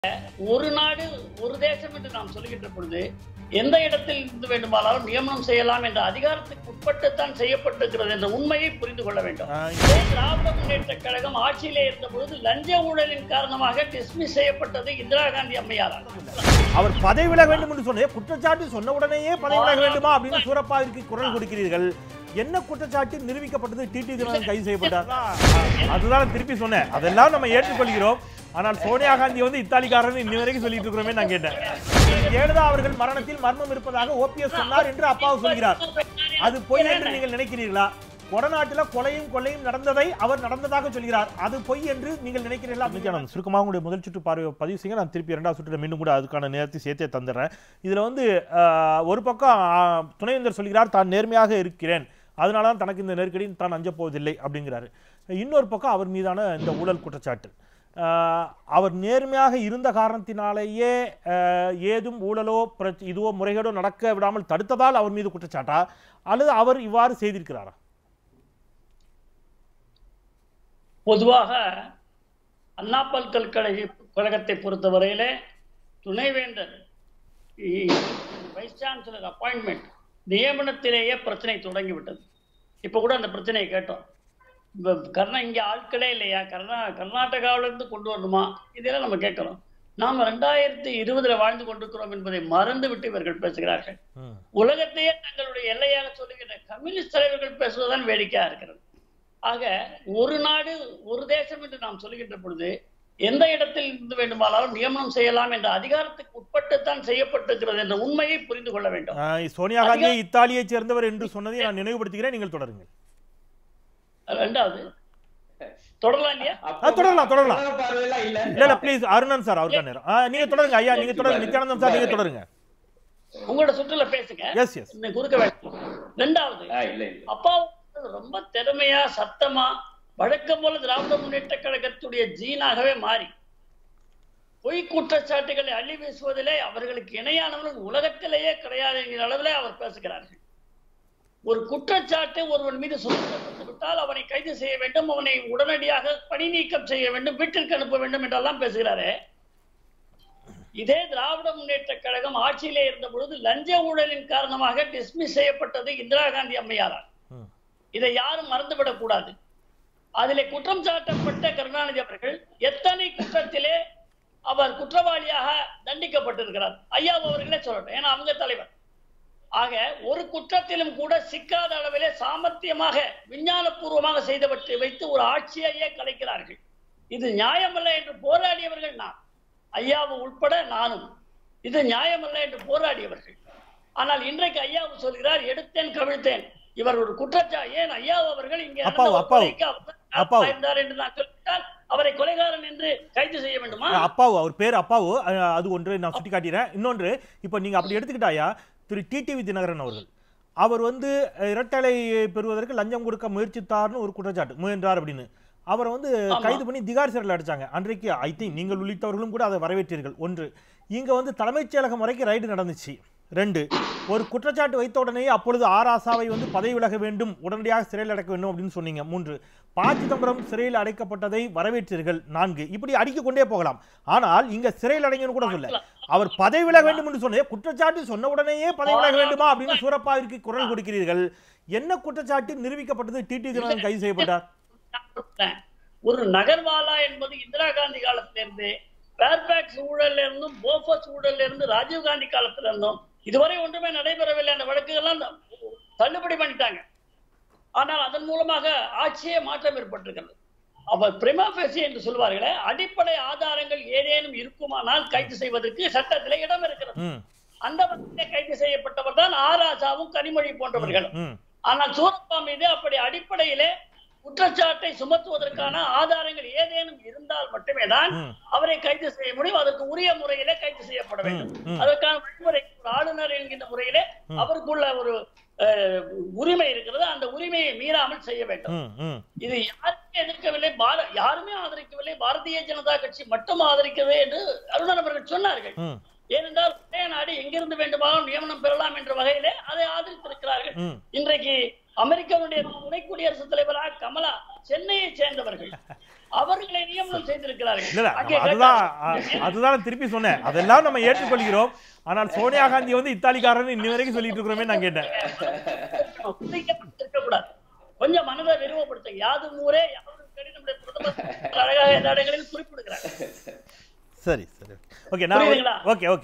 ஒரு நாடு ஒரு தேசம் என்று நாம் சொல்கின்ற பொழுது எந்த இடத்தில் இருந்து வேண்டுமானாலும் நியமனம் செய்யலாம் என்ற அதிகாரத்துக்கு உட்பட்டுத்தான் செய்யப்பட்டிருக்கிறது என்ற உண்மையை புரிந்து கொள்ள வேண்டும். திராவிட முன்னேற்ற கழகம் ஆட்சியிலே இருந்த பொழுது லஞ்ச ஊழலின் காரணமாக டிஸ்மிஸ் செய்யப்பட்டது இந்திரா காந்தி அம்மையாரால். அவர் பதவி விலக வேண்டும் என்று சொன்ன குற்றச்சாட்டு சொன்ன உடனேயே பதவி விலக வேண்டுமா அப்படின்னு சூரப்பாவிற்கு குரல் கொடுக்கிறீர்கள். என்ன குற்றச்சாட்டு நிரூபிக்கப்பட்டது? டிடி தினகரன் கைது செய்யப்பட்டார். அதுதான் திருப்பி சொன்னேன். அதெல்லாம் நம்ம ஏற்றுக்கொள்கிறோம். ஆனால் சோனியா காந்தி இத்தாலிக்காரன் இன்னி வரைக்கும் சொல்லிட்டு இருக்கிறோமே நான் கேட்டேன். ஜெயலலிதா அவர்கள் மரணத்தில் மர்மம் இருப்பதாக ஓபிஎஸ் சொன்னார் என்று அப்பாவு சொல்கிறார். அது பொய் என்று நீங்கள் நினைக்கிறீர்களா? கொடநாட்டில் கொலையும் கொள்ளையும் நடந்ததை அவர் நடந்ததாக சொல்கிறார். அது பொய் என்று நீங்கள் நினைக்கிறீர்களா? சுருக்கமாக உங்களுடைய முதல் சுற்று பார்வை பதிவு செய்ய நான் திருப்பி இரண்டாவது சுற்றில் மீண்டும் கூட அதுக்கான நேரத்தை சேர்த்தே தந்துடுறேன். இதுல ஒரு பக்கம் துணைவேந்தர் சொல்கிறார் தான் நேர்மையாக இருக்கிறேன், அதனால தான் தனக்கு இந்த நெருக்கடி தான் அஞ்ச போவதில்லை அப்படிங்கிறாரு. இன்னொரு பக்கம் அவர் மீதான இந்த ஊழல் குற்றச்சாட்டு, அவர் நேர்மையாக இருந்த காரணத்தினாலேயே ஏதும் ஊழலோ இதுவோ முறைகேடோ நடக்க விடாமல் தடுத்ததால் அவர் மீது குற்றச்சாட்டா, அல்லது அவர் இவ்வாறு செய்திருக்கிறாரா? பொதுவாக அண்ணா பல்கலைக்கழகத்தை பொறுத்தவரையிலே துணைவேந்தர் வைஸ் சான்சலர் அப்பாயின்மெண்ட் நியமனத்திலேயே பிரச்சனை தொடங்கிவிட்டது. இப்ப கூட அந்த பிரச்சனையை கேட்டோம். இங்க ஆட்களே இல்லையா, கர்நாடகாவிலிருந்து கொண்டு வரணுமா, இதெல்லாம் நம்ம கேட்கிறோம். நாம 2020 வாழ்ந்து கொண்டிருக்கிறோம் என்பதை மறந்து விட்டு இவர்கள் பேசுகிறார்கள். உலகத்தையே தங்களுடைய எல்லையாக சொல்லுகின்ற கம்யூனிஸ்ட் தலைவர்கள் பேசுவதுதான் வேடிக்கையா இருக்கிறது. ஆக ஒரு நாடு ஒரு தேசம் என்று நாம் சொல்லுகின்ற பொழுது எந்த இடத்தில் இருந்து வேண்டுமானாலும் நியமனம் செய்யலாம் என்ற அதிகாரத்துக்கு உட்பட்டுத்தான் செய்யப்பட்டிருக்கிறது என்ற உண்மையை புரிந்து கொள்ள வேண்டும். சோனியா காந்தியை இத்தாலியை சேர்ந்தவர் என்று சொன்னதை நான் நினைவுபடுத்துகிறேன். நீங்கள் தொடருங்கள். ரெண்டாவது தொடரலாம் இல்லையா? தொடரலாம். இல்ல ப்ளீஸ் அருணன் சார் அவருக்கு நேரம். நீங்க தொடருங்க ஐயா, நீங்க தொடருங்க. நித்யானந்தம் சார் நீங்க தொடருங்க. உங்களோட சுற்றுல பேசுங்க. Yes yes. குறுக்க வேண்டும். ரெண்டாவது, அப்பா ரொம்ப திறமையா சத்தமா வழக்கம் போல திராவிட முன்னேற்ற கழகத்துடைய ஜீனாகவே மாறி பொய் குற்றச்சாட்டுகளை அள்ளி வீசுவதிலே அவர்களுக்கு இணையானவர்கள் உலகத்திலேயே கிடையாது என்கிற அளவிலே அவர் பேசுகிறார்கள். ஒரு குற்றச்சாட்டு ஒருவன் மீது சுமத்தப்பட்டு விட்டால் அவனை கைது செய்ய வேண்டும், அவனை உடனடியாக பணி நீக்கம் செய்ய வேண்டும், வீட்டிற்கு அனுப்ப வேண்டும் என்றெல்லாம் பேசுகிறாரே. இதே திராவிட முன்னேற்ற கழகம் ஆட்சியிலே இருந்த பொழுது லஞ்ச ஊழலின் காரணமாக டிஸ்மிஸ் செய்யப்பட்டது இந்திரா காந்தி அம்மையாரால். இதை யாரும் மறந்துவிடக் கூடாது. அதிலே குற்றம் சாட்டப்பட்ட கருணாநிதி அவர்கள் எத்தனை குற்றத்திலே அவர் குற்றவாளியாக தண்டிக்கப்பட்டிருக்கிறார். ஐயா அவர்களே சொல்லட்டும், ஏன்னா அவங்க தலைவர். ஆக ஒரு குற்றத்திலும் கூட சிக்காத அளவிலே சாமர்த்தியமாக விஞ்ஞானபூர்வமாக செய்தவற்றை வைத்து ஒரு ஆட்சியையே கலைக்கிறார்கள். இது நியாயமல்ல என்று போராடியவர்கள் நான், ஐயாவு உட்பட நானும். இது நியாயமல்ல என்று போராடியவர்கள். ஆனால் இன்றைக்கு ஐயாவு சொல்கிறார் எடுத்தேன் கவிழ்த்தேன். இவர் ஒரு ஏன் ஐயா அவர்கள் இங்கே இருந்தார் என்று நான் சொல்லிவிட்டால் அவரை கொலைகாரன் என்று கைது செய்ய வேண்டுமா? அப்பாவு அவர் பேர் அப்பாவு, அது ஒன்று நான் சுட்டி காட்டுகிறேன். இன்னொன்று, இப்ப நீங்க அப்படி எடுத்துக்கிட்டாயா திரு டிடிவி தினகரன் அவர்கள் அவர் இரட்டலை பெறுவதற்கு லஞ்சம் கொடுக்க முயற்சித்தார்னு ஒரு குற்றச்சாட்டு முயன்றார் அப்படின்னு அவரை கைது பண்ணி திகார் சிறையில் அடிச்சாங்க. அன்றைக்கு ஐ திங்க் நீங்கள் உள்ளிட்டவர்களும் கூட அதை வரவேற்றீர்கள். ஒன்று, இங்க தலைமைச் செயலகம் வரைக்கும் ரைடு நடந்துச்சு. 2, ஒரு குற்றச்சாட்டு வைத்த உடனே அப்பொழுது ஆராசாவை பதவி விலக வேண்டும், உடனடியாக சிறையில் அடைக்க வேண்டும் அப்படின்னு சொன்னீங்க. 3, ப. சிதம்பரம் சிறையில் அடைக்கப்பட்டதை வரவேற்றீர்கள். 4, இப்படி அடிக்க கொண்டே போகலாம். ஆனால் இங்க சிறையில் அடைங்கன்னு கூட சொல்ல, அவர் பதவி விலக வேண்டும் என்று சொன்ன குற்றச்சாட்டு சொன்ன உடனேயே பதவி விலக வேண்டுமா அப்படின்னு சூரப்பாவிற்கு குரல் கொடுக்கிறீர்கள். என்ன குற்றச்சாட்டு நிரூபிக்கப்பட்டது? டிடி தினகரன் கைது செய்யப்பட்டார். ஒரு நகர்வாலா என்பது இந்திரா காந்தி காலத்திலிருந்து, பேர்பேக்ஸ் ஊழல்ல இருந்தும், போஃபர்ஸ் ஊழல்ல இருந்து, ராஜீவ்காந்தி காலத்துல இருந்தும் இதுவரை ஒன்றுமே நடைபெறவில்லை. அந்த வழக்குகள்லாம் தள்ளுபடி பண்ணிட்டாங்க. ஆனால் அதன் மூலமாக ஆட்சியே மாற்றம் ஏற்பட்டிருக்கிறது. அவர் பிரிமா ஃபேசி என்று சொல்வார்களே, அடிப்படை ஆதாரங்கள் ஏதேனும் இருக்குமானால் கைது செய்வதற்கு சட்டத்திலே இடம் இருக்கிறது. அந்த வகையிலே கைது செய்யப்பட்டவர் தான் ஆராசாவும் கனிமொழி போன்றவர்களும். ஆனால் சூரப்பா மீது அப்படி அடிப்படையிலே குற்றச்சாட்டை சுமத்துவதற்கான ஆதாரங்கள் ஏதேனும் இருந்தால் மட்டுமே தான் அவரை கைது செய்ய முடியும். அதற்கு உரிய முறையிலே கைது செய்யப்பட வேண்டும். அதற்கான வழிமுறை ஆளுநர் என்கின்ற முறையிலே அவருக்குள்ள ஒரு உரிமை இருக்கிறது. அந்த உரிமையை மீறாமல் செய்ய வேண்டும். இது யாருமே எதிர்க்கவில்லை, யாருமே ஆதரிக்கவில்லை. பாரதிய ஜனதா கட்சி மட்டும் ஆதரிக்கவே என்று அருணன் அவர்கள் சொன்னார்கள். ஏனென்றால் ஒரே நாடு எங்கிருந்து வேண்டுமானாலும் நியமனம் பெறலாம் என்ற வகையிலே அதை ஆதரித்திருக்கிறார்கள். இன்றைக்கு அமெரிக்காவுடைய துணை குடியரசுத் தலைவராக கமலா சென்னையை சேர்ந்தவர்கள், அவர்களை நியமனம் செய்திருக்கிறார்கள். அதுதான் திருப்பி சொன்னேன், அதெல்லாம் நம்ம ஏற்றுக்கொள்கிறோம். ஆனால் சோனியா காந்தி வந்து இத்தாலிக்காரன் இன்னி வரைக்கும் சொல்லிட்டு இருக்கிறோமே நான் கேட்டேன். இருக்கக்கூடாது, கொஞ்சம் மனதை விரிவுபடுத்த. யாதும் ஊரே யாரும் கேடு நம்முடைய பிரதமர் அழகாக இந்த இடங்களில் குறிப்பிடுகிறார். சரி சரி, ஓகே ஓகே ஓகே,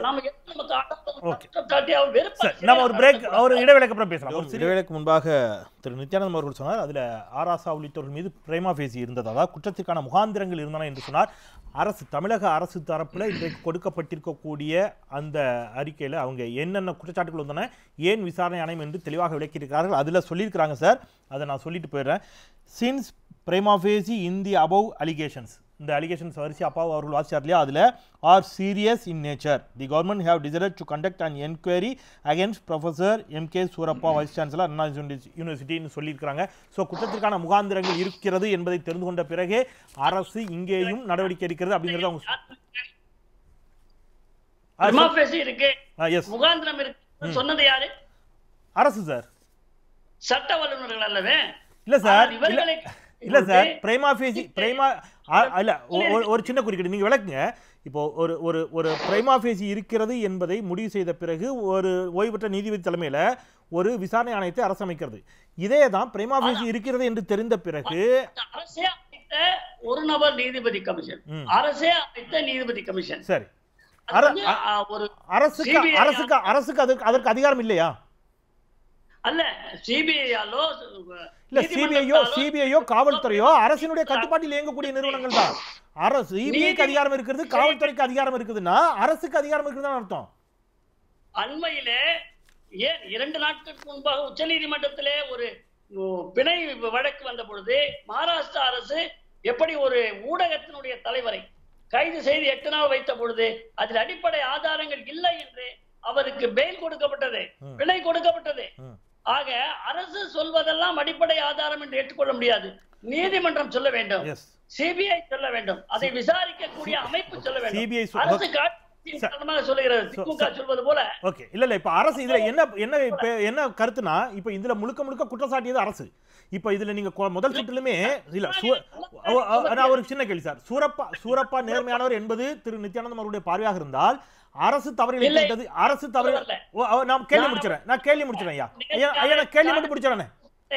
நம்ம ஒரு பிரேக், ஒரு இடைவேளைக்கு அப்புறம் பேசலாம். ஒரு இடைவேளைக்கு முன்பாக திரு நித்யானந்தம் அவர்கள் சொன்னார், அதுல ஆராசா உள்ளிட்டவர்கள் மீது பிரேமா பேசி இருந்தது, அதாவது குற்றத்திற்கான முகாந்திரங்கள் இருந்தன என்று சொன்னார். அரசு, தமிழக அரசு தரப்புல இன்றைக்கு கொடுக்கப்பட்டிருக்கக்கூடிய அந்த அறிக்கையில அவங்க என்னென்ன குற்றச்சாட்டுகள் வந்தன, ஏன் விசாரணை ஆணையம் என்று தெளிவாக விளக்கியிருக்கிறார்கள். அதுல சொல்லியிருக்கிறாங்க சார், அதை நான் சொல்லிட்டு போயிடுறேன். Since prima facie in the above allegations, இந்த அலிகேஷன்ஸ் வரிசை அப்பாவு அவர்கள் வாசிச்சார் இல்லையா, அதில் are serious in nature, the government have decided to conduct an enquiry against professor M K. Surappa, vice chancellor Anna யூனிவர்சிட்டின்னு சொல்லியிருக்கிறாங்க. ஸோ குற்றத்திற்கான முகாந்திரங்கள் இருக்கிறது என்பதை தெரிந்து கொண்ட பிறகே அரசு இங்கேயும் நடவடிக்கை எடுக்கிறது அப்படிங்கிறது அவங்க சொன்னது யாரு? அரசு சார், சட்ட வல்லுநர்கள் அல்லவே. இல்ல சார், இல்ல சார், பிரேமா ஃபேசி இல்ல, ஒரு சின்ன குறுக்கீடு நீங்க விளக்குங்க. இப்போ ஒரு பிரேமா ஃபேசி இருக்கிறது என்பதை முடிவு செய்த பிறகு ஒரு ஓய்வு பெற்ற நீதிபதி தலைமையில ஒரு விசாரணை ஆணையத்தை அரசு அமைக்கிறது. இதே தான் பிரேமா ஃபேசி இருக்கிறது என்று தெரிந்த பிறகு அரசே அமைத்த ஒரு நபர் நீதிபதி கமிஷன், அரசே அமைத்த நீதிபதி கமிஷன். சரி, அரசுக்கு அதற்கு அதிகாரம் இல்லையா? அல்ல, சிபிஐயாலோ இல்ல, சிபிஐயோ காவல்துறையோ அரசினுடைய கட்டுப்பாட்டில் இயங்கக்கூடிய நிறுவனங்கள் தான். அரசு, சிபிஐக்கு அதிகாரம் இருக்கிறது, காவல்துறைக்கு அதிகாரம் இருக்குதுன்னா அரசுக்கு அதிகாரம் இருக்குதுன்னு அர்த்தம். அண்மையிலே ஏன் 2 நாட்களுக்கு முன்பாக உச்ச நீதிமன்றத்திலே ஒரு பிணை வழக்கு வந்த பொழுது மகாராஷ்டிரா அரசு எப்படி ஒரு ஊடகத்தினுடைய தலைவரை கைது செய்து 8 நாள் வைத்த பொழுது அதில் அடிப்படை ஆதாரங்கள் இல்லை என்று அவருக்கு பெயில் கொடுக்கப்பட்டது, பிணை கொடுக்கப்பட்டது. ஆக அரசு சொல்வதெல்லாம் அடிப்படை ஆதாரம் என்று ஏற்றுக்கொள்ள முடியாது. நீதிமன்றம் சொல்ல வேண்டும், சிபிஐ சொல்ல வேண்டும், அதை விசாரிக்கக்கூடிய அமைப்பு சொல்ல வேண்டும். அரசு சொல்லுகிறது திமுக சொல்வது போல. ஓகே, இல்ல இப்ப அரசு இதுல என்ன கருத்துனா, இப்ப இதுல முழுக்க குற்றச்சாட்டியது அரசு. இப்ப இதுல நீங்க முதல் சுற்றிலுமே இல்ல, நான் ஒரு சின்ன கேள்வி சார், சூரப்பா நேர்மையானவர் என்பது திரு நித்யானந்தம் அவருடைய பார்வையாக இருந்தால் அரசு தவறு இழைத்தது, அரசு தவறு. நான் கேள்வி முடிச்சிடறேன் ஐயா, நான் கேள்வி மட்டும் முடிச்சிடறேன்.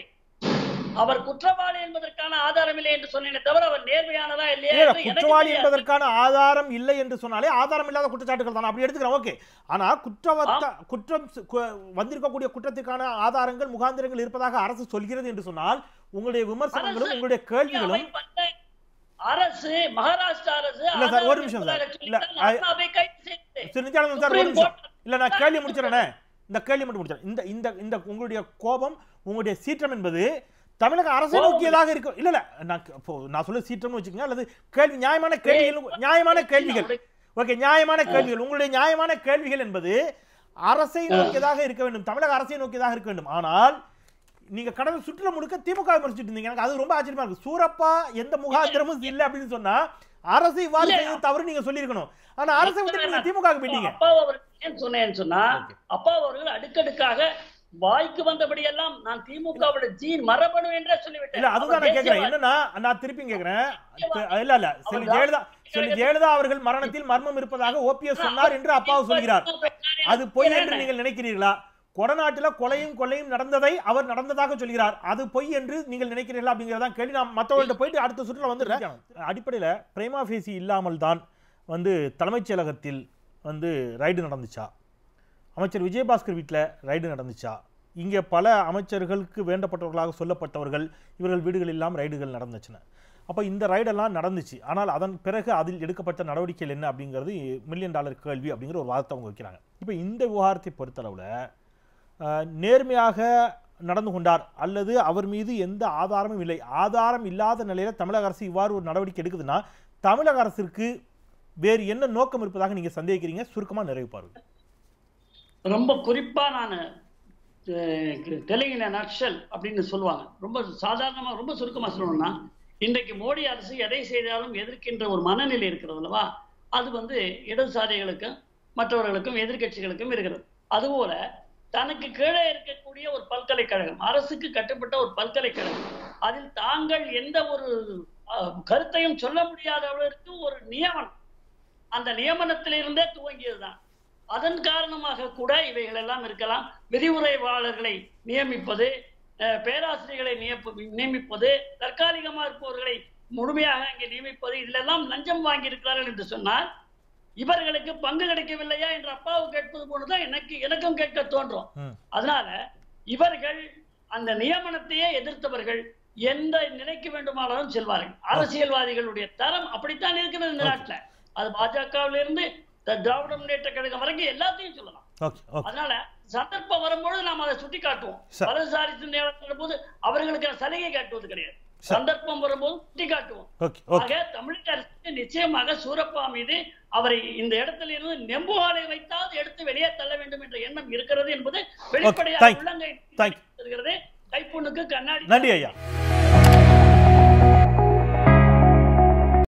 அவர் குற்றவாளி என்பதற்கான ஆதாரம் இல்லை என்று சொன்னேனே தவிர அவர் நேர்மையானதா இல்லையா? குற்றவாளி என்பதற்கான ஆதாரம் இல்லை என்று சொன்னாலே ஆதாரம் இல்லாத குற்றச்சாட்டுகள் தான், அப்படி எடுத்துக்கிறேன். ஓகே, ஆனா குற்றம் வந்திருக்கக்கூடிய குற்றத்திற்கான ஆதாரங்கள் முகாந்திரங்கள் இருப்பதாக அரசு சொல்கிறது என்று சொன்னால் உங்களுடைய விமர்சனங்களும் உங்களுடைய கேள்விகளும் அரசு, மகாராஷ்டிரா அரசு இல்ல சார், ஒரு நிமிஷம் சார், இல்ல சார், ஒரு நிமிஷம் இல்ல, நான் கேள்வி முடிச்சிடறேன். இந்த கேள்வி மட்டும் முடிச்சிடறேன். இந்த உங்களுடைய கோபம், உங்களுடைய சீற்றம் என்பது தமிழக அரசை நோக்கியதாக இருக்கு. இல்ல நான் சொல்ல சீற்றம்னு வச்சுக்கோங்க, அல்லது கேள்வி நியாயமான கேள்விகள் ஓகே, நியாயமான கேள்விகள், உங்களுடைய நியாயமான கேள்விகள் என்பது அரசை நோக்கியதாக இருக்க வேண்டும், தமிழக அரசை நோக்கியதாக இருக்க வேண்டும். ஆனால் நீங்க கடந்த சுற்றுலா முழுக்க திமுக விமர்சிட்டு இருந்தீங்க, எனக்கு அது ரொம்ப ஆச்சரியமா இருக்கு. சூரப்பா எந்த முகாந்திரமும் இல்லை அப்படின்னு சொன்னா அரசை இவ்வாறு செய்வது தவறு நீங்க சொல்லியிருக்கணும். ஆனா அரசை விட்டு நீங்க திமுக போயிட்டீங்க. அப்பா அவர்கள் சொன்னேன்னு சொன்னா, அப்பா அவர்கள் அடுக்கடுக்காக வாய்க்கு வந்தபடி எல்லாம் நான் திமுகவோட ஜீன் மரபணு என்றே சொல்லிவிட்டேன். இல்ல, அதுதான் நான் கேக்குறேன். என்னன்னா நான் திருப்பி கேக்குறேன், இல்ல செல்வி ஜெயலலிதா அவர்கள் மரணத்தில் மர்மம் இருப்பதாக ஓபிஎஸ் சொன்னார் என்று அப்பாவு சொல்கிறார். அது பொய் என்று நீங்கள் நினைக்கிறீர்களா? கொடநாட்டில் கொலையும் நடந்ததை அவர் நடந்ததாக சொல்கிறார், அது பொய் என்று நீங்கள் நினைக்கிறீர்களா அப்படிங்கிறதான் கேள்வி. நான் மற்றவர்கள்ட்ட போயிட்டு அடுத்த சுற்றுல வந்துடுறேன். அடிப்படையில் பிரேமா ஃபேசி இல்லாமல் தான் தலைமைச் செயலகத்தில் ரைடு நடந்துச்சா, அமைச்சர் விஜயபாஸ்கர் வீட்டில் ரைடு நடந்துச்சா, இங்கே பல அமைச்சர்களுக்கு வேண்டப்பட்டவர்களாக சொல்லப்பட்டவர்கள் இவர்கள் வீடுகள் எல்லாம் ரைடுகள் நடந்துச்சுன்னு. அப்போ இந்த ரைடெல்லாம் நடந்துச்சு, ஆனால் அதன் பிறகு அதில் எடுக்கப்பட்ட நடவடிக்கைகள் என்ன அப்படிங்கிறது $1 மில்லியன் கேள்வி அப்படிங்கிற ஒரு வாதத்தை அவங்க வைக்கிறாங்க. இப்போ இந்த விவகாரத்தை பொறுத்தளவில் நேர்மையாக நடந்து கொண்டார் அல்லது அவர் மீது எந்த ஆதாரமும் இல்லை, ஆதாரம் இல்லாத நிலையில் தமிழக அரசு இவ்வாறு ஒரு நடவடிக்கை எடுக்குதுன்னா தமிழக அரசிற்கு வேறு என்ன நோக்கம் இருப்பதாக நீங்க சந்தேகிக்கிறீங்க? சுருக்கமாக நிறைவு பாருங்க. ரொம்ப குறிப்பா நான் தெலுங்கின நக்சல் அப்படின்னு சொல்லுவாங்க, ரொம்ப சாதாரணமா ரொம்ப சுருக்கமா சொல்லணும்னா, இன்றைக்கு மோடி அரசு எதை செய்தாலும் எதிர்க்கின்ற ஒரு மனநிலை இருக்கிறது அல்லவா, அது இடதுசாரிகளுக்கும் மற்றவர்களுக்கும் எதிர்கட்சிகளுக்கும் இருக்கிறது. அதுபோல தனக்கு கீழே இருக்கக்கூடிய ஒரு பல்கலைக்கழகம், அரசுக்கு கட்டுப்பட்ட ஒரு பல்கலைக்கழகம், அதில் தாங்கள் எந்த ஒரு கருத்தையும் சொல்ல முடியாத அளவிற்கு ஒரு நியமனம், அந்த நியமனத்திலிருந்தே துவங்கியதுதான். அதன் காரணமாக கூட இவைகள் எல்லாம் இருக்கலாம். விரிவுரைவாளர்களை நியமிப்பது, பேராசிரியர்களை நியமிப்பது, தற்காலிகமாக இருப்பவர்களை முழுமையாக அங்கே நியமிப்பது, இதிலெல்லாம் லஞ்சம் வாங்கி இருக்கிறார்கள் என்று சொன்னால் இவர்களுக்கு பங்கு கிடைக்கவில்லையா என்று அப்பாவு கேட்பது போலதான் எனக்கும் கேட்க தோன்றும். அதனால இவர்கள் அந்த நியமனத்தையே எதிர்த்தவர்கள் எந்த நிலைக்கு வேண்டுமானாலும் செல்வார்கள். அரசியல்வாதிகளுடைய தரம் அப்படித்தான் இருக்கிறது இந்த நாட்டில். அது பாஜகவிலிருந்து திராவிட முன்னேற்ற கழகம் வரைக்கும் எல்லாத்தையும் சொல்லலாம். அதனால சந்தர்ப்பம் வரும்போது நாம் அதை சுட்டி காட்டுவோம். வலதுசாரி சிந்தனை போது அவர்களுக்கு சலுகை காட்டுவது கிடையாது. சந்தர்ப்பம் வரும்போது சுட்டி காட்டுவோம். ஆக தமிழக அரசு நிச்சயமாக சூரப்பா மீது அவரை இந்த இடத்துல இருந்து நெம்புகாலை வைத்தாவது எடுத்து வெளியே தள்ள வேண்டும் என்ற எண்ணம் இருக்கிறது என்பது வெளிப்படையாக உள்ளங்கை. கைப்புண்ணுக்கு கண்ணாடி. நன்றி ஐயா.